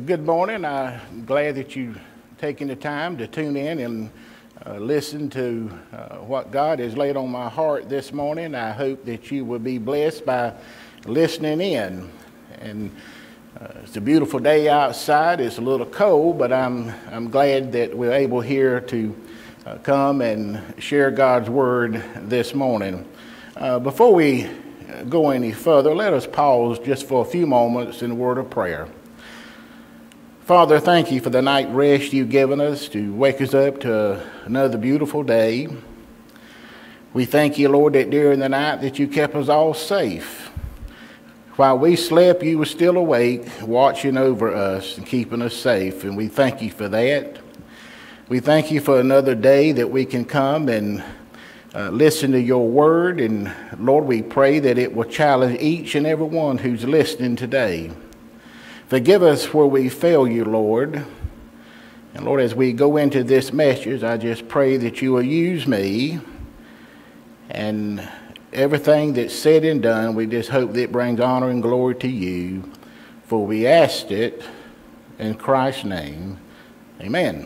Good morning. I'm glad that you've taken the time to tune in and listen to what God has laid on my heart this morning. I hope that you will be blessed by listening in. And it's a beautiful day outside. It's a little cold, but I'm glad that we're able here to come and share God's word this morning. Before we go any further, let us pause just for a few moments in a word of prayer. Father, thank you for the night rest you've given us to wake us up to another beautiful day. We thank you, Lord, that during the night that you kept us all safe. While we slept, you were still awake, watching over us and keeping us safe, and we thank you for that. We thank you for another day that we can come and listen to your word, and Lord, we pray that it will challenge each and every one who's listening today. Forgive us where we fail you, Lord. And Lord, as we go into this message, I just pray that you will use me, and everything that's said and done, we just hope that it brings honor and glory to you. For we asked it in Christ's name. Amen.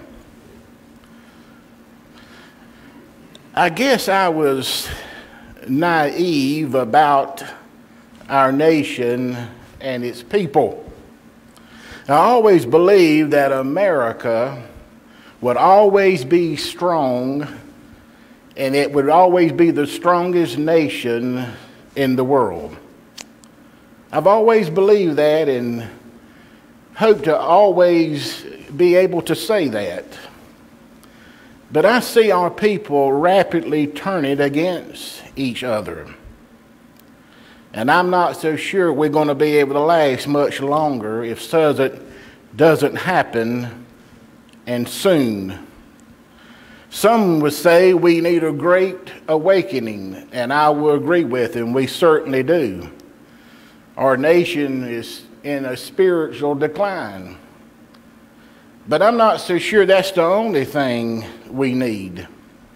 I guess I was naive about our nation and its people. I always believed that America would always be strong, and it would always be the strongest nation in the world. I've always believed that and hope to always be able to say that. But I see our people rapidly turning against each other. And I'm not so sure we're going to be able to last much longer if such doesn't happen, and soon. Some would say we need a great awakening, and I will agree with them. We certainly do. Our nation is in a spiritual decline. But I'm not so sure that's the only thing we need.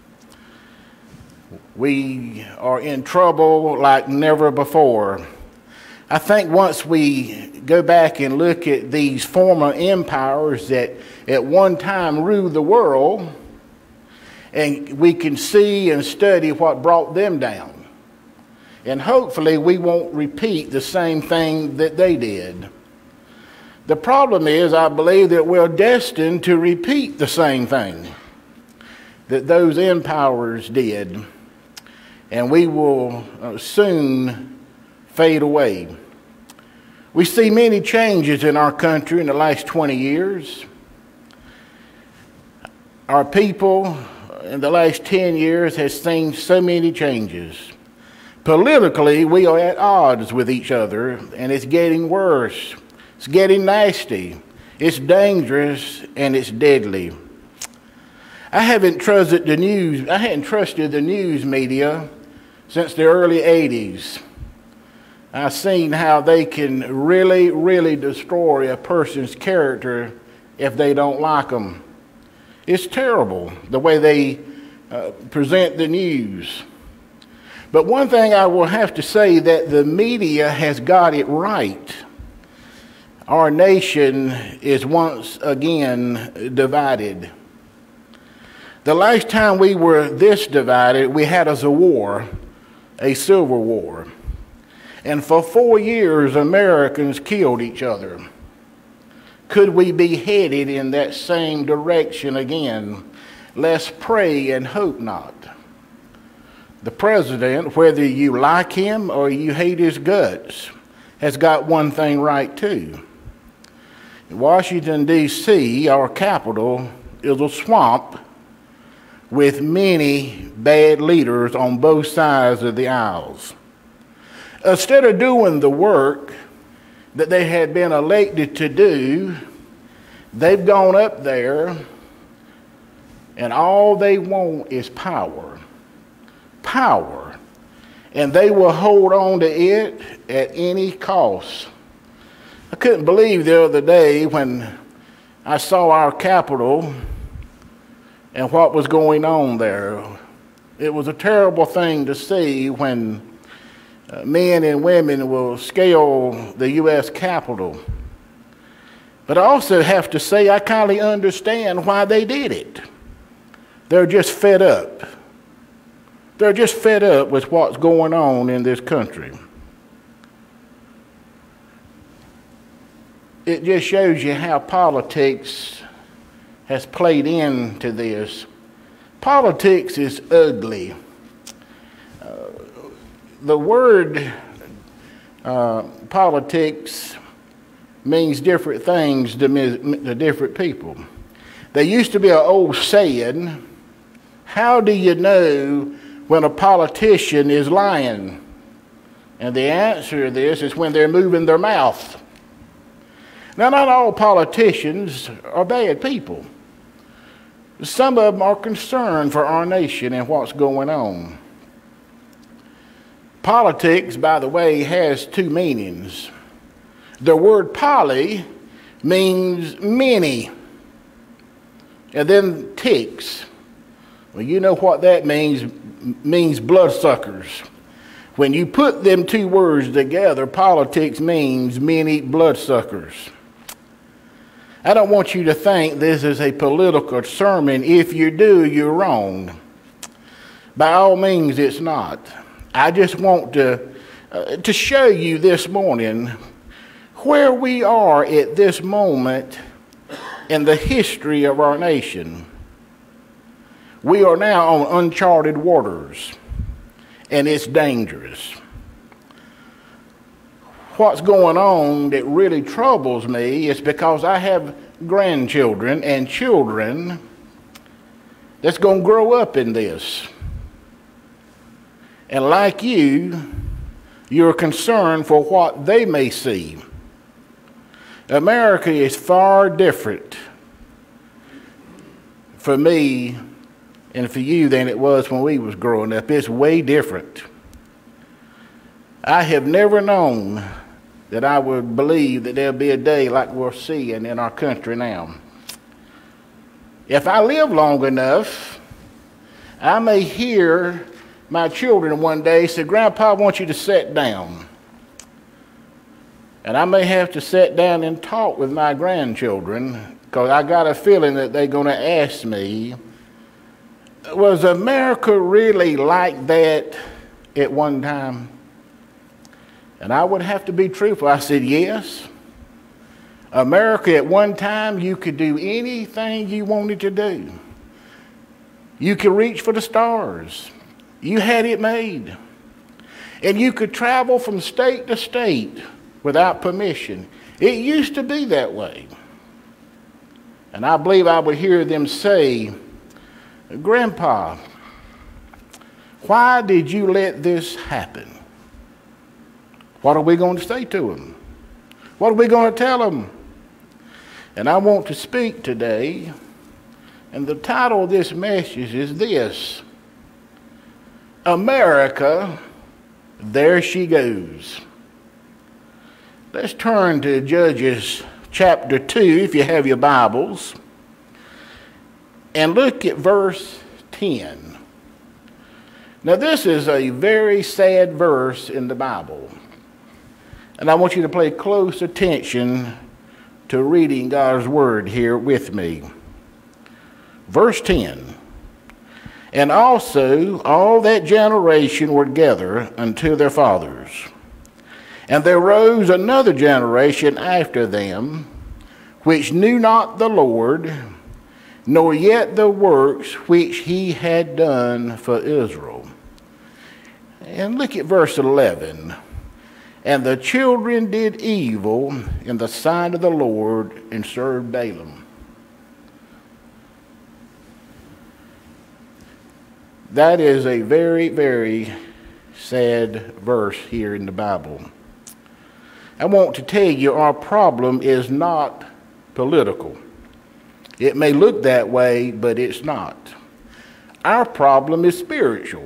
We are in trouble like never before. I think once we go back and look at these former empires that at one time ruled the world, and we can see and study what brought them down. And hopefully we won't repeat the same thing that they did. The problem is, I believe that we're destined to repeat the same thing that those empires did. And we will soon fade away. We see many changes in our country in the last 20 years. Our people in the last 10 years has seen so many changes. Politically, we are at odds with each other, and it's getting worse. It's getting nasty. It's dangerous, and it's deadly. I hadn't trusted the news media since the early 80s. I've seen how they can really, really destroy a person's character if they don't like them. It's terrible the way they present the news. But one thing I will have to say, that the media has got it right. Our nation is once again divided. The last time we were this divided, we had a war, a civil war. And for 4 years, Americans killed each other. Could we be headed in that same direction again? Let's pray and hope not. The president, whether you like him or you hate his guts, has got one thing right too. Washington, D.C., our capital, is a swamp with many bad leaders on both sides of the aisles. Instead of doing the work that they had been elected to do, they've gone up there and all they want is power. Power. And they will hold on to it at any cost. I couldn't believe the other day when I saw our Capitol and what was going on there. It was a terrible thing to see when men and women will scale the U.S. Capitol. But I also have to say I kind of understand why they did it. They're just fed up. They're just fed up with what's going on in this country. It just shows you how politics has played into this. Politics is ugly. The word politics means different things to different people. There used to be an old saying, how do you know when a politician is lying? And the answer to this is when they're moving their mouth. Now, not all politicians are bad people. Some of them are concerned for our nation and what's going on. Politics, by the way, has two meanings. The word poly means many, and then ticks. Well, you know what that means bloodsuckers. When you put them two words together, politics means many bloodsuckers. I don't want you to think this is a political sermon. If you do, you're wrong. By all means, it's not. I just want to show you this morning where we are at this moment in the history of our nation. We are now on uncharted waters, and it's dangerous. What's going on that really troubles me is because I have grandchildren and children that's going to grow up in this. And like you're concerned for what they may see. America is far different for me and for you than it was when we was growing up. It's way different. I have never known that I would believe that there'll be a day like we're seeing in our country now. If I live long enough, I may hear my children one day say, Grandpa, I want you to sit down. And I may have to sit down and talk with my grandchildren because I got a feeling that they're going to ask me, was America really like that at one time? And I would have to be truthful. I said, yes. America at one time, you could do anything you wanted to do. You could reach for the stars. You had it made. And you could travel from state to state without permission. It used to be that way. And I believe I would hear them say, Grandpa, why did you let this happen? What are we going to say to them? What are we going to tell them? And I want to speak today, and the title of this message is this: America, there she goes. Let's turn to Judges chapter 2, if you have your Bibles, and look at verse 10. Now, this is a very sad verse in the Bible. And I want you to pay close attention to reading God's word here with me. Verse 10. And also all that generation were gathered unto their fathers. And there rose another generation after them, which knew not the Lord, nor yet the works which he had done for Israel. And look at verse 11. And the children did evil in the sight of the Lord and served Balaam. That is a very, very sad verse here in the Bible. I want to tell you our problem is not political. It may look that way, but it's not. Our problem is spiritual.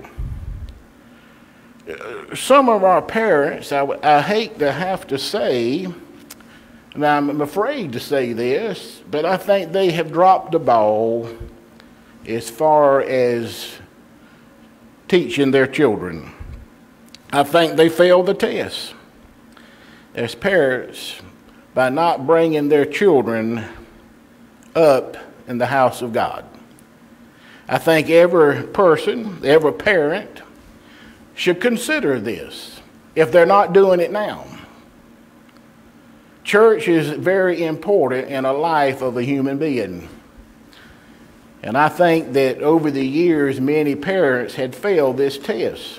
Some of our parents, I hate to have to say, and I'm afraid to say this, but I think they have dropped the ball as far as teaching their children. I think they failed the test. As parents, by not bringing their children up in the house of God. I think every person, every parent should consider this if they're not doing it now. Church is very important in the life of a human being. And I think that over the years, many parents had failed this test.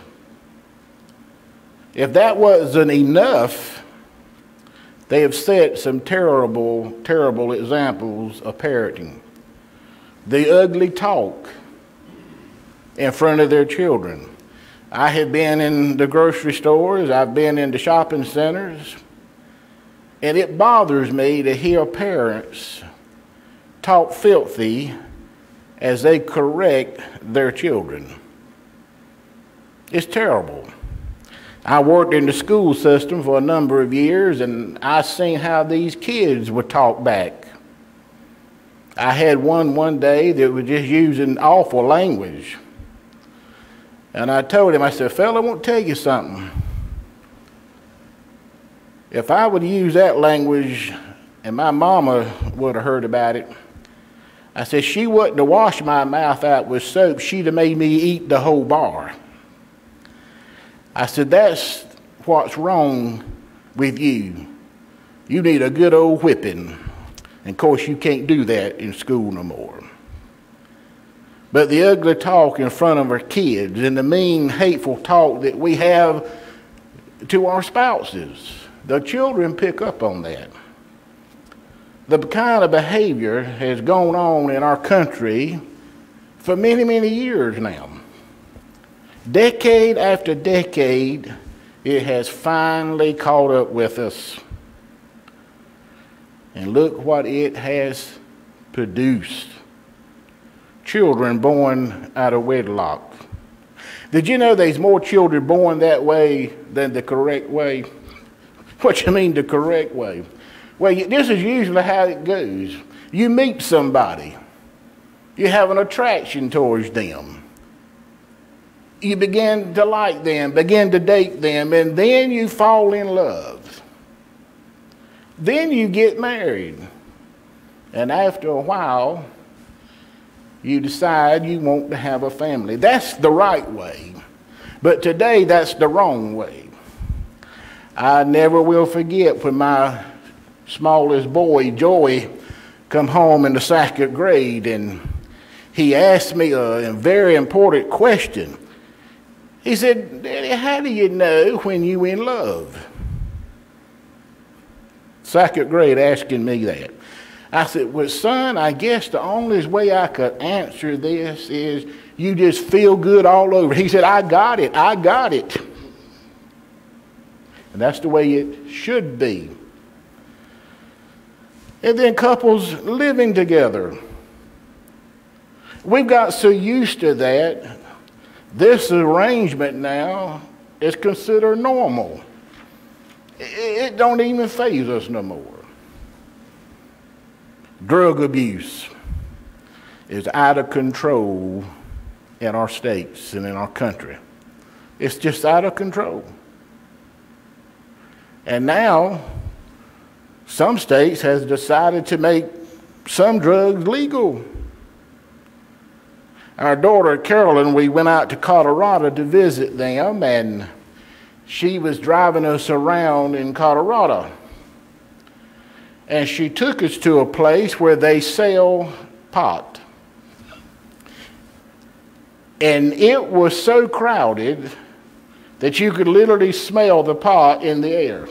If that wasn't enough, they have set some terrible, terrible examples of parenting. The ugly talk in front of their children. I have been in the grocery stores, I've been in the shopping centers, and it bothers me to hear parents talk filthy as they correct their children. It's terrible. I worked in the school system for a number of years, and I seen how these kids would talk back. I had one day that was just using awful language. And I told him, I said, "Fella, I want to tell you something. If I would use that language and my mama would have heard about it, I said, she wouldn't have washed my mouth out with soap. She'd have made me eat the whole bar." I said, "That's what's wrong with you. You need a good old whipping." And of course, you can't do that in school no more. But the ugly talk in front of our kids and the mean, hateful talk that we have to our spouses, the children pick up on that. The kind of behavior has gone on in our country for many, many years now. Decade after decade, it has finally caught up with us. And look what it has produced. Children born out of wedlock. Did you know there's more children born that way than the correct way? What you mean the correct way? Well, this is usually how it goes. You meet somebody. You have an attraction towards them. You begin to like them, begin to date them, and then you fall in love. Then you get married. And after a while, you decide you want to have a family. That's the right way. But today, that's the wrong way. I never will forget when my smallest boy, Joey, come home in the second grade, and he asked me a very important question. He said, "Daddy, how do you know when you're in love?" Second grade asking me that. I said, "Well, son, I guess the only way I could answer this is you just feel good all over." He said, "I got it. I got it." And that's the way it should be. And then couples living together. We've got so used to that, this arrangement now is considered normal. It don't even faze us no more. Drug abuse is out of control in our states and in our country. It's just out of control. And now, some states has decided to make some drugs legal. Our daughter Carolyn, we went out to Colorado to visit them, and she was driving us around in Colorado. And she took us to a place where they sell pot. And it was so crowded that you could literally smell the pot in the air.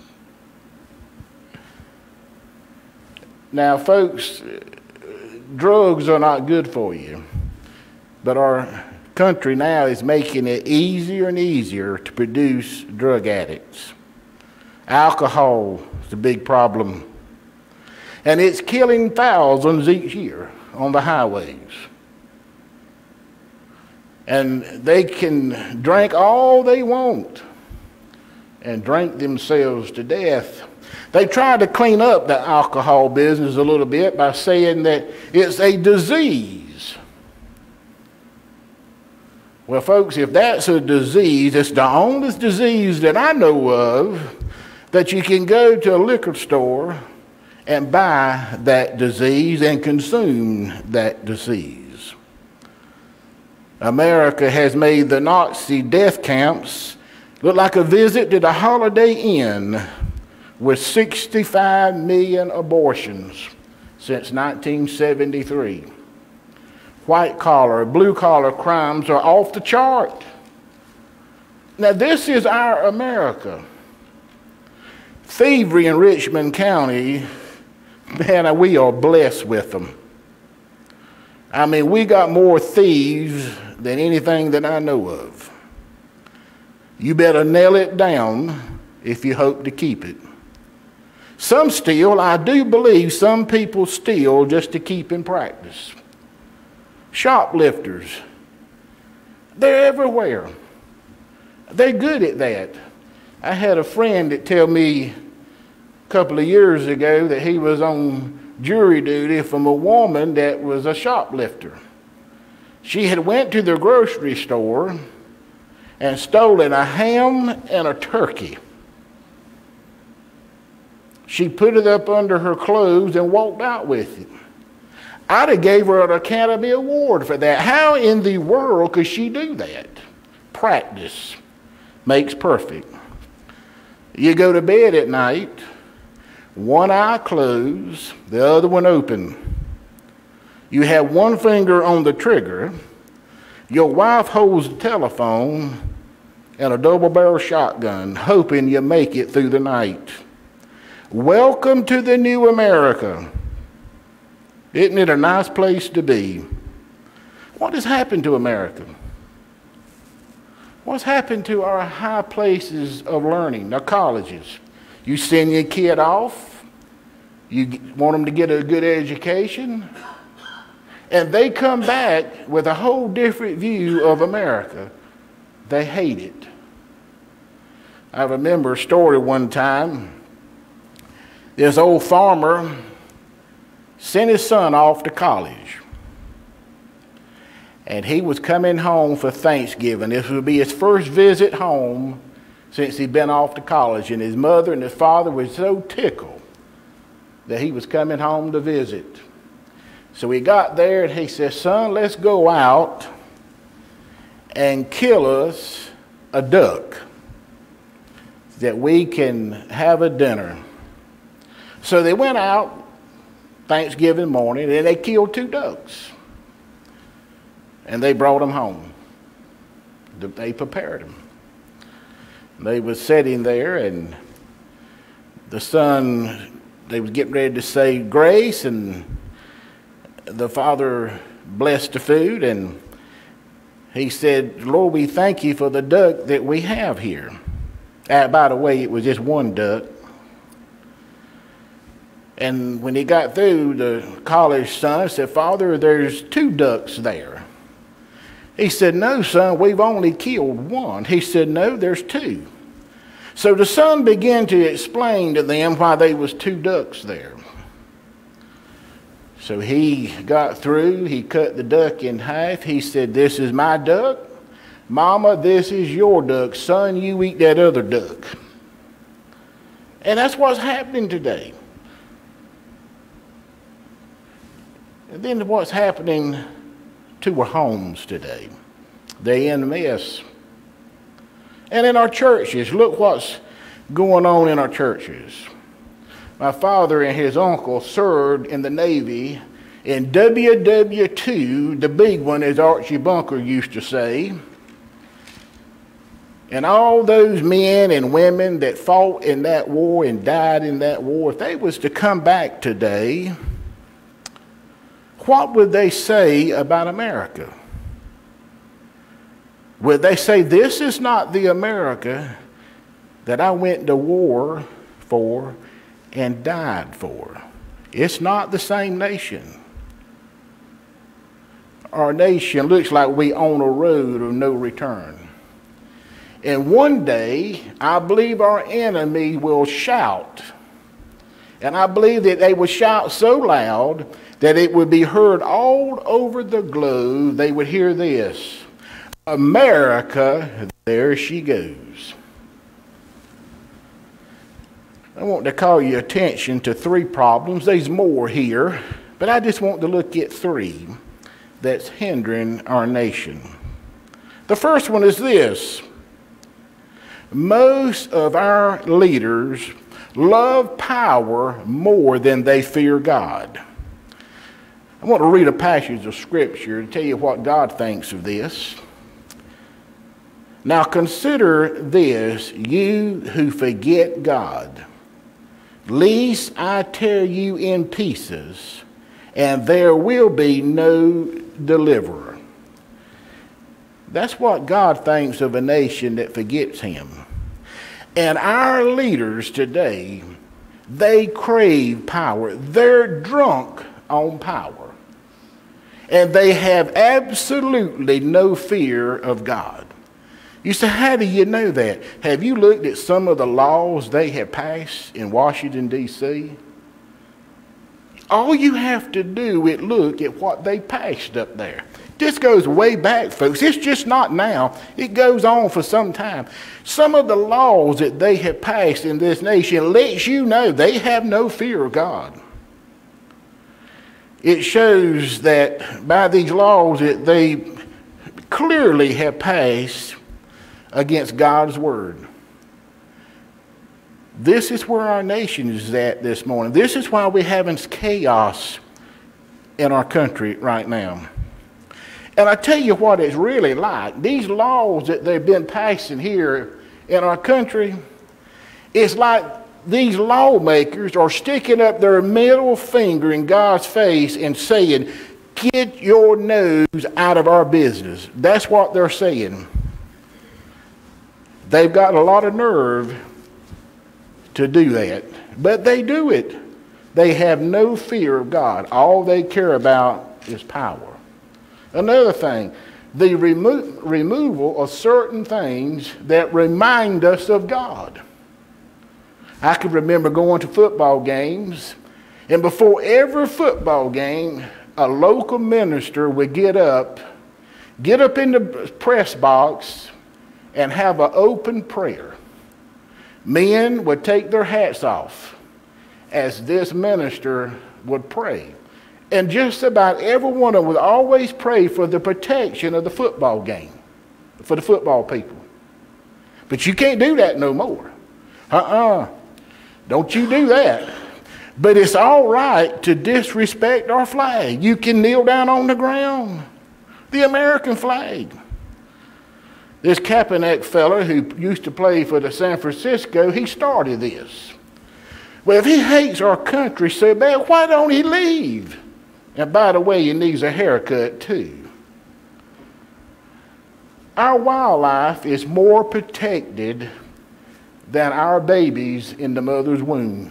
Now, folks, drugs are not good for you. But our country now is making it easier and easier to produce drug addicts. Alcohol is a big problem. And it's killing thousands each year on the highways. And they can drink all they want and drink themselves to death. They tried to clean up the alcohol business a little bit by saying that it's a disease. Well, folks, if that's a disease, it's the only disease that I know of that you can go to a liquor store and buy that disease and consume that disease. America has made the Nazi death camps look like a visit to the Holiday Inn with 65 million abortions since 1973. White-collar, blue-collar crimes are off the chart. Now, this is our America. Thievery in Richmond County, man, we are blessed with them. I mean, we got more thieves than anything that I know of. You better nail it down if you hope to keep it. Some steal, I do believe some people steal just to keep in practice. Shoplifters, they're everywhere. They're good at that. I had a friend that tell me a couple of years ago that he was on jury duty from a woman that was a shoplifter. She had went to the grocery store and stolen a ham and a turkey. She put it up under her clothes and walked out with it. I'd have gave her an Academy Award for that. How in the world could she do that? Practice makes perfect. You go to bed at night, one eye closed, the other one open. You have one finger on the trigger. Your wife holds the telephone and a double-barrel shotgun, hoping you make it through the night. Welcome to the new America. Isn't it a nice place to be? What has happened to America? What's happened to our high places of learning, our colleges? You send your kid off, you want them to get a good education, and they come back with a whole different view of America. They hate it. I remember a story one time. This old farmer sent his son off to college. And he was coming home for Thanksgiving. This would be his first visit home since he'd been off to college. And his mother and his father were so tickled that he was coming home to visit. So he got there and he said, "Son, let's go out and kill us a duck that we can have a dinner." So they went out Thanksgiving morning and they killed 2 ducks. And they brought them home. They prepared them. They was sitting there and the son, they was getting ready to say grace, and the father blessed the food and he said, "Lord, we thank you for the duck that we have here." By the way, it was just one duck. And when he got through, the college son said, "Father, there's 2 ducks there." He said, "No, son, we've only killed one." He said, "No, there's 2. So the son began to explain to them why there was 2 ducks there. So he got through, he cut the duck in half. He said, "This is my duck. Mama, this is your duck. Son, you eat that other duck." And that's what's happening today. And then what's happening to our homes today? They're in a mess. And in our churches, look what's going on in our churches. My father and his uncle served in the Navy in WW2, the big one, as Archie Bunker used to say. And all those men and women that fought in that war and died in that war, if they was to come back today, what would they say about America? Would they say, "This is not the America that I went to war for and died for"? It's not the same nation. Our nation looks like we on a road of no return. And one day, I believe our enemy will shout. And I believe that they will shout so loud that it would be heard all over the globe. They would hear this: "America, there she goes." I want to call your attention to three problems. There's more here, but I just want to look at three that's hindering our nation. The first one is this. Most of our leaders love power more than they fear God. I want to read a passage of Scripture to tell you what God thinks of this. Now consider this, you who forget God, lest I tear you in pieces, and there will be no deliverer. That's what God thinks of a nation that forgets him. And our leaders today, they crave power. They're drunk on power. And they have absolutely no fear of God. You say, how do you know that? Have you looked at some of the laws they have passed in Washington, D.C.? All you have to do is look at what they passed up there. This goes way back, folks. It's just not now. It goes on for some time. Some of the laws that they have passed in this nation lets you know they have no fear of God. It shows that by these laws that they clearly have passed against God's word. This is where our nation is at this morning. This is why we're having chaos in our country right now. And I tell you what it's really like. These laws that they've been passing here in our country, it's like these lawmakers are sticking up their middle finger in God's face and saying, get your nose out of our business. That's what they're saying. They've got a lot of nerve to do that, but they do it. They have no fear of God. All they care about is power. Another thing, the removal of certain things that remind us of God. I can remember going to football games, and before every football game, a local minister would get up in the press box and have an open prayer. Men would take their hats off as this minister would pray. And just about every one of them would always pray for the protection of the football game, for the football people. But you can't do that no more. Don't you do that. But it's all right to disrespect our flag. You can kneel down on the ground. The American flag. This Kaepernick fella who used to play for the San Francisco, he started this. Well, if he hates our country so bad, why don't he leave? And by the way, he needs a haircut too. Our wildlife is more protected than our babies in the mother's womb.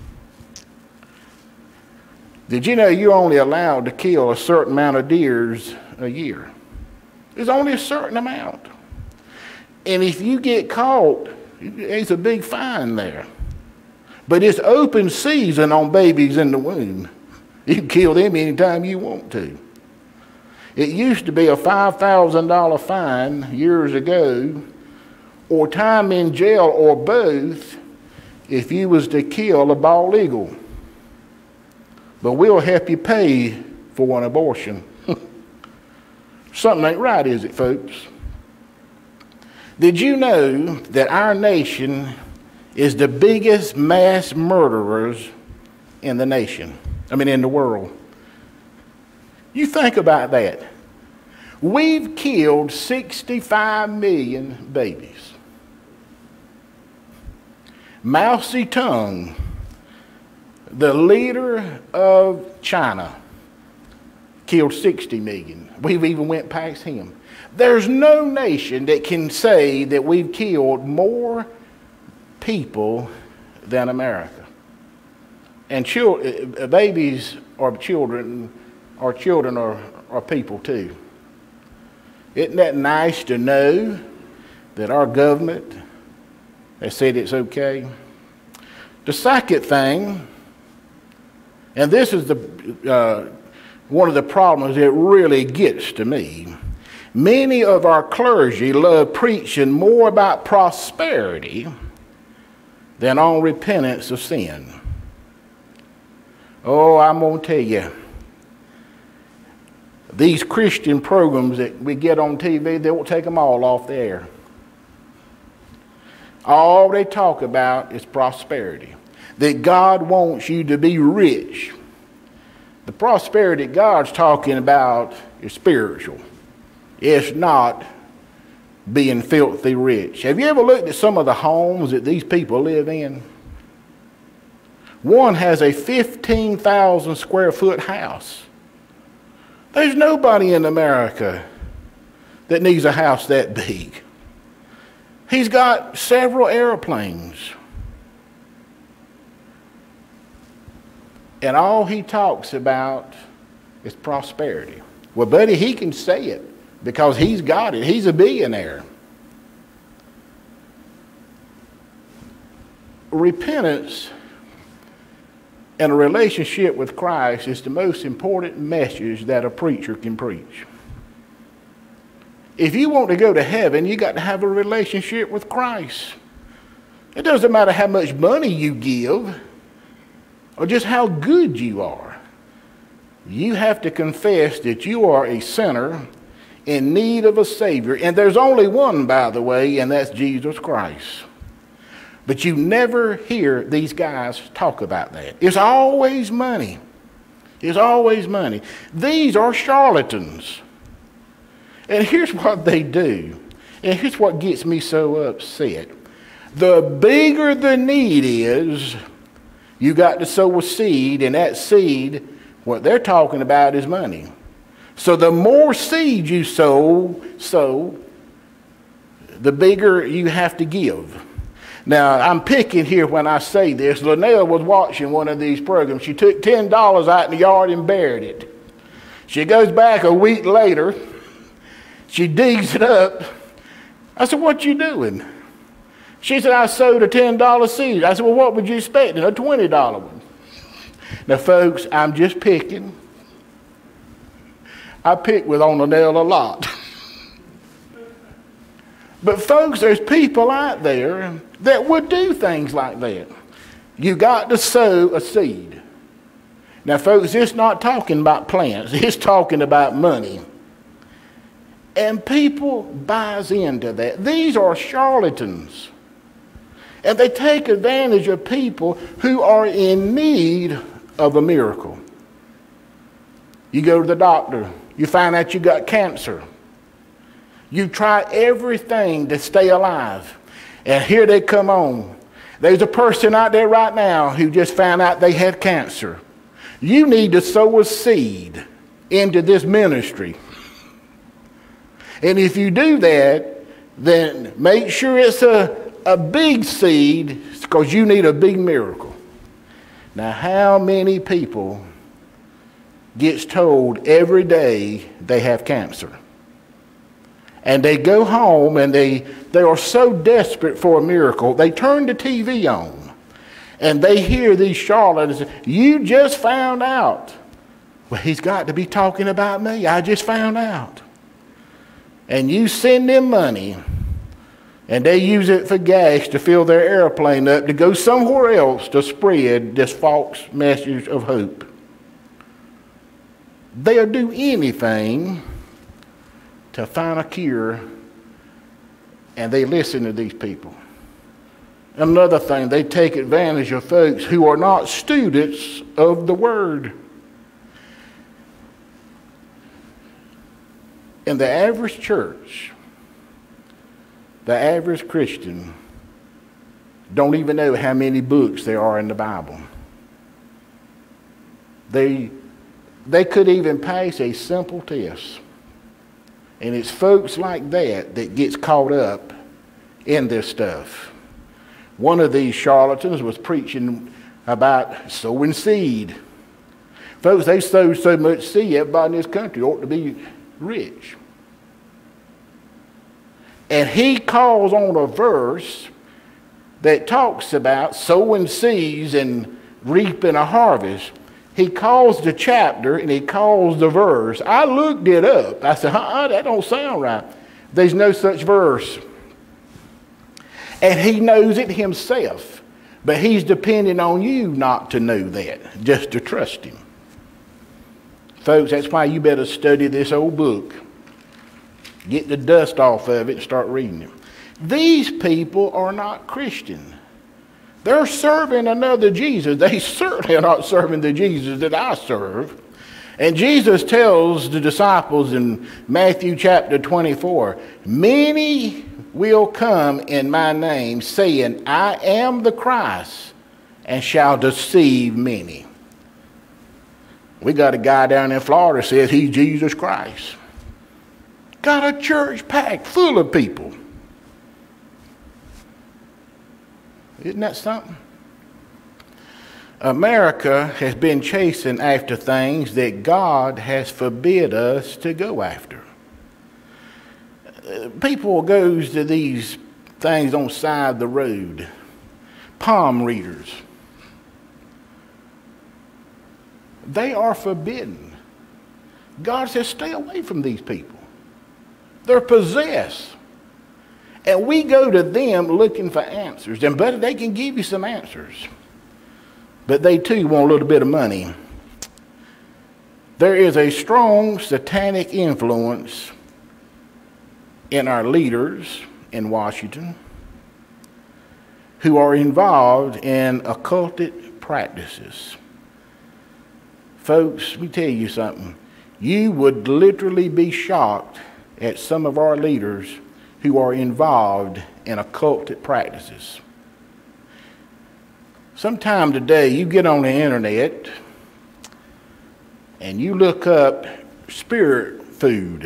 Did you know you're only allowed to kill a certain amount of deers a year? There's only a certain amount. And if you get caught, there's a big fine there. But it's open season on babies in the womb. You can kill them anytime you want to. It used to be a $5,000 fine years ago, or time in jail, or both, if you was to kill a bald eagle. But we'll help you pay for an abortion. Something ain't right, is it, folks? Did you know that our nation is the biggest mass murderers in the nation? In the world. You think about that. We've killed 65 million babies. Mao Zedong, the leader of China, killed 60 million. We've even went past him. There's no nation that can say that we've killed more people than America. And babies are children are people too. Isn't that nice to know that our government has said it's okay? The second thing, and this is one of the problems that really gets to me. Many of our clergy love preaching more about prosperity than on repentance of sin. Oh, I'm going to tell you, these Christian programs that we get on TV, they won't take them all off the air. All they talk about is prosperity. That God wants you to be rich. The prosperity God's talking about is spiritual. It's not being filthy rich. Have you ever looked at some of the homes that these people live in? One has a 15,000 square foot house. There's nobody in America that needs a house that big. He's got several airplanes. And all he talks about is prosperity. Well, buddy, he can say it because he's got it. He's a billionaire. Repentance and a relationship with Christ is the most important message that a preacher can preach. If you want to go to heaven, you got to have a relationship with Christ. It doesn't matter how much money you give or just how good you are. You have to confess that you are a sinner in need of a Savior. And there's only one, by the way, and that's Jesus Christ. But you never hear these guys talk about that. It's always money. It's always money. These are charlatans. And here's what they do. And here's what gets me so upset. The bigger the need is, you got to sow a seed, and that seed, what they're talking about is money. So the more seed you sow, the bigger you have to give. Now, I'm picking here when I say this. Linnell was watching one of these programs. She took $10 out in the yard and buried it. She goes back a week later. She digs it up. I said, "What you doing?" She said, "I sowed a $10 seed." I said, "Well, what would you expect? A $20 one?" Now, folks, I'm just picking. I pick with on Linnell a lot. But folks, there's people out there that would do things like that. You got to sow a seed. Now, folks, it's not talking about plants. It's talking about money. And people buys into that. These are charlatans. And they take advantage of people who are in need of a miracle. You go to the doctor. You find out you got cancer. You try everything to stay alive. And here they come on. There's a person out there right now who just found out they had cancer. You need to sow a seed into this ministry. And if you do that, then make sure it's a big seed, because you need a big miracle. Now, how many people gets told every day they have cancer? And they go home and they are so desperate for a miracle, they turn the TV on and they hear these charlatans. "You just found out." Well, he's got to be talking about me. I just found out. And you send them money and they use it for gas to fill their airplane up to go somewhere else to spread this false message of hope. They'll do anything to find a cure, and they listen to these people. Another thing, they take advantage of folks who are not students of the Word. In the average church, the average Christian don't even know how many books there are in the Bible. They could even pass a simple test. And it's folks like that that gets caught up in this stuff. One of these charlatans was preaching about sowing seed. Folks, they sow so much seed, everybody in this country ought to be rich. And he calls on a verse that talks about sowing seeds and reaping a harvest. He calls the chapter and he calls the verse. I looked it up. I said, that don't sound right. There's no such verse. And he knows it himself. But he's depending on you not to know that, just to trust him. Folks, that's why you better study this old book. Get the dust off of it and start reading it. These people are not Christian. They're serving another Jesus. They certainly are not serving the Jesus that I serve. And Jesus tells the disciples in Matthew chapter 24, many will come in my name, saying, I am the Christ, and shall deceive many. We got a guy down in Florida says he's Jesus Christ. Got a church packed full of people. Isn't that something? America has been chasing after things that God has forbid us to go after. People goes to these things on the side of the road, palm readers. They are forbidden. God says, stay away from these people. They're possessed. And we go to them looking for answers. And buddy, they can give you some answers. But they too want a little bit of money. There is a strong satanic influence in our leaders in Washington who are involved in occultic practices. Folks, let me tell you something. You would literally be shocked at some of our leaders who are involved in occultic practices. Sometime today, you get on the internet and you look up spirit food,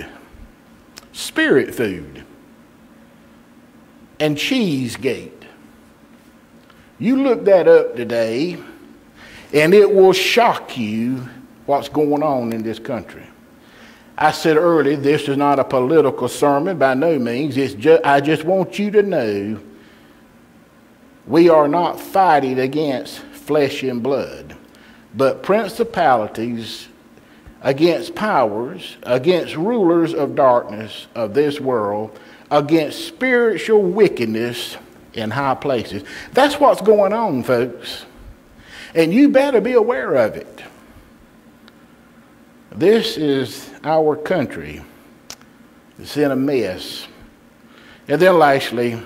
and Cheesegate. You look that up today, and it will shock you what's going on in this country. I said earlier, this is not a political sermon by no means. I just want you to know we are not fighting against flesh and blood, but principalities, against powers, against rulers of darkness of this world, against spiritual wickedness in high places. That's what's going on, folks. And you better be aware of it. This is our country. It's in a mess. And then lastly,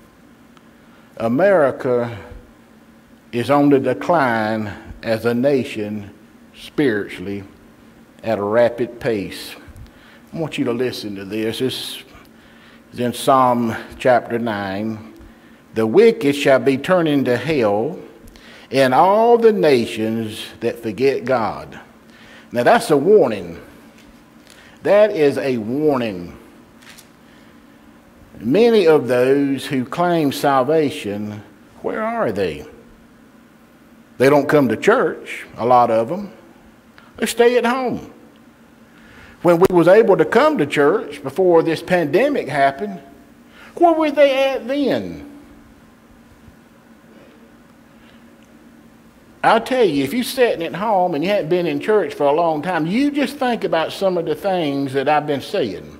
America is on the decline as a nation spiritually at a rapid pace. I want you to listen to this. This is in Psalm chapter 9. The wicked shall be turned into hell, and all the nations that forget God. Now that's a warning. That is a warning. Many of those who claim salvation, where are they? They don't come to church, a lot of them. They stay at home. When we was able to come to church before this pandemic happened, where were they at then? I'll tell you, if you're sitting at home and you haven't been in church for a long time, you just think about some of the things that I've been saying.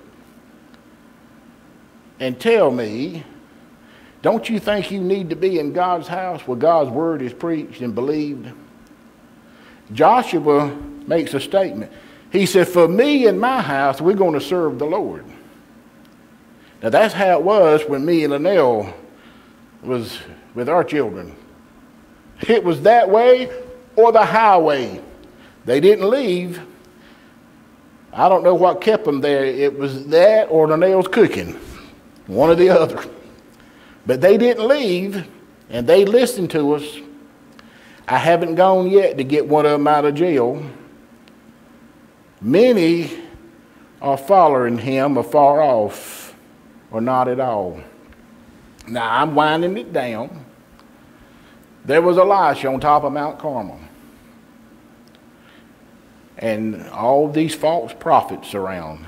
And tell me, don't you think you need to be in God's house where God's word is preached and believed? Joshua makes a statement. He said, for me and my house, we're going to serve the Lord. Now that's how it was when me and Linnell was with our children. It was that way or the highway. They didn't leave. I don't know what kept them there. It was that or Linnell's cooking. One or the other. But they didn't leave, and they listened to us. I haven't gone yet to get one of them out of jail. Many are following him afar off, or not at all. Now, I'm winding it down. There was Elisha on top of Mount Carmel. And all these false prophets around.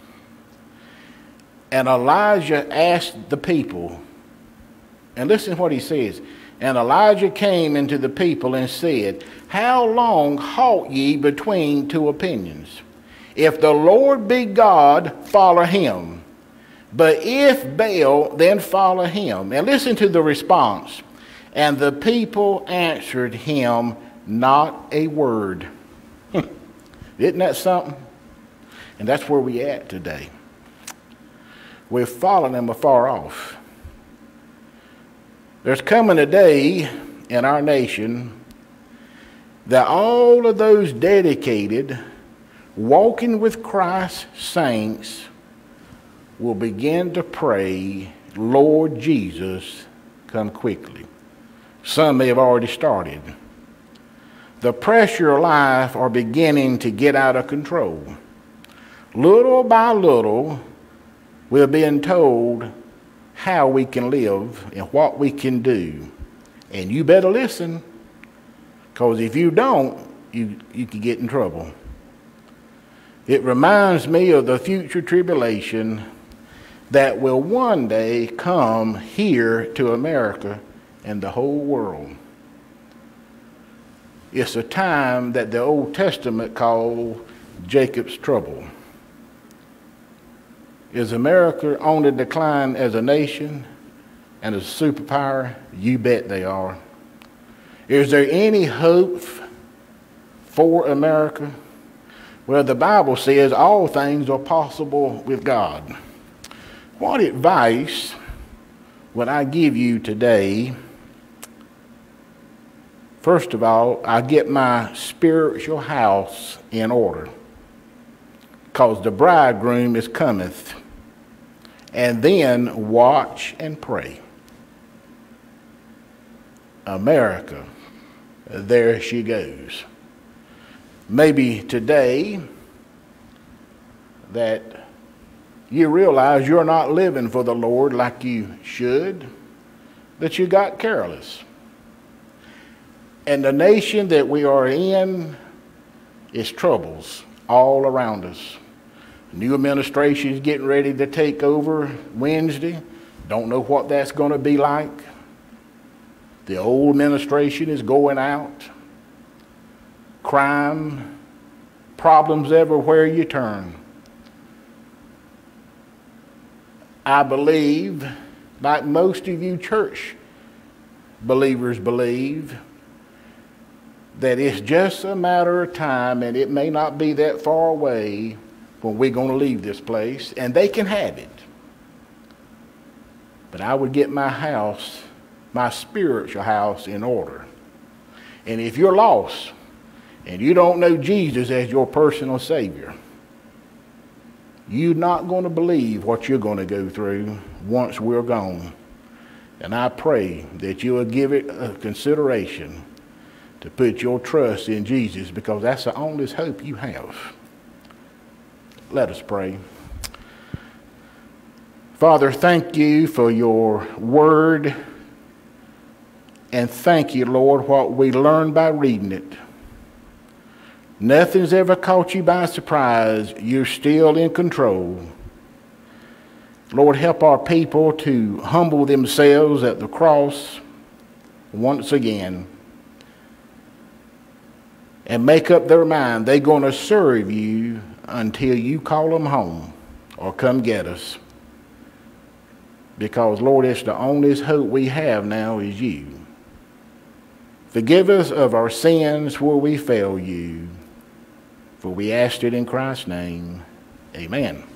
And Elijah asked the people, and listen to what he says. And Elijah came into the people and said, how long halt ye between two opinions? If the Lord be God, follow him. But if Baal, then follow him. And listen to the response. And the people answered him not a word. Isn't that something? And that's where we at today. We're following them afar off. There's coming a day in our nation that all of those dedicated, walking with Christ saints will begin to pray, Lord Jesus, come quickly. Some may have already started. The pressure of life are beginning to get out of control. Little by little, we're being told how we can live and what we can do. And you better listen, because if you don't, you can get in trouble. It reminds me of the future tribulation that will one day come here to America and the whole world. It's a time that the Old Testament called Jacob's trouble. Is America on the decline as a nation and as a superpower? You bet they are. Is there any hope for America? Well, the Bible says all things are possible with God. What advice would I give you today? First of all, I get my spiritual house in order, because the bridegroom is cometh. And then watch and pray. America, there she goes. Maybe today that you realize you're not living for the Lord like you should, that you got careless. And the nation that we are in is troubles all around us. New administration is getting ready to take over Wednesday. Don't know what that's going to be like. The old administration is going out. Crime, problems everywhere you turn. I believe, like most of you church believers believe, that it's just a matter of time, and it may not be that far away when we're going to leave this place, and they can have it. But I would get my house, my spiritual house, in order. And if you're lost and you don't know Jesus as your personal Savior, you're not going to believe what you're going to go through once we're gone. And I pray that you will give it a consideration to put your trust in Jesus, because that's the only hope you have. Let us pray. Father, thank you for your word, and thank you, Lord, what we learned by reading it. Nothing's ever caught you by surprise. You're still in control. Lord, help our people to humble themselves at the cross once again and make up their mind they're going to serve you until you call them home or come get us. Because, Lord, it's the only hope we have now is you. Forgive us of our sins where we fail you. For we asked it in Christ's name. Amen.